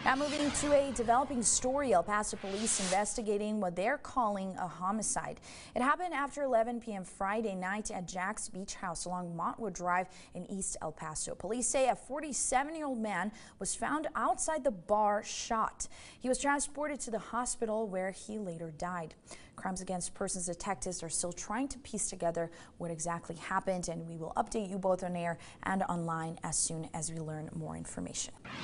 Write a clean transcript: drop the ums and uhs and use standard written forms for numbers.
Now moving to a developing story, El Paso police investigating what they're calling a homicide. It happened after 11 p.m. Friday night at Jack's Beach House along Montwood Drive in East El Paso. Police say a 47-year-old man was found outside the bar shot. He was transported to the hospital where he later died. Crimes Against Persons detectives are still trying to piece together what exactly happened, and we will update you both on air and online as soon as we learn more information.